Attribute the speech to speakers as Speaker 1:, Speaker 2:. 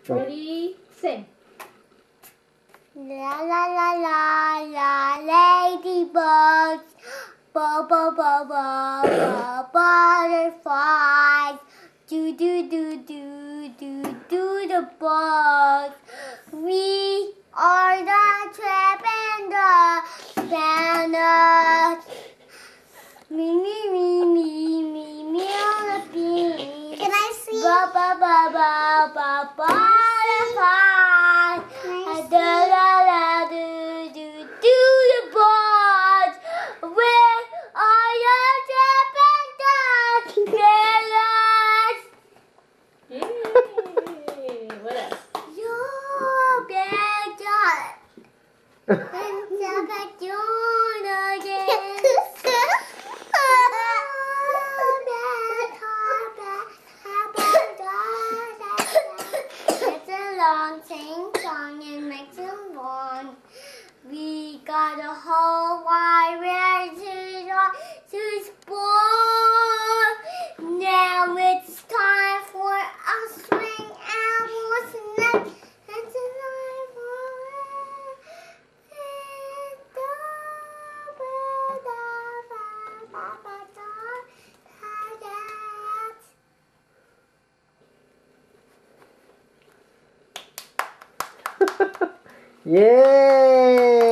Speaker 1: Ready, sing.
Speaker 2: La la la la la, ladybugs, ba ba ba ba ba, butterflies, do do do do do do the bugs. We are the trap and the spanners. Me me me me me me on the bean. Can I see? Ba ba ba ba ba butterflies. Da da da do do do the bugs. Where are your trap and the spanners?
Speaker 1: Yay! What else?
Speaker 2: Your backyard. And the backyardigans. It's a long sing-song and makes it long. We got a whole wide range to explore. Now it's time for a swing and what's next? It's a life
Speaker 3: Yay!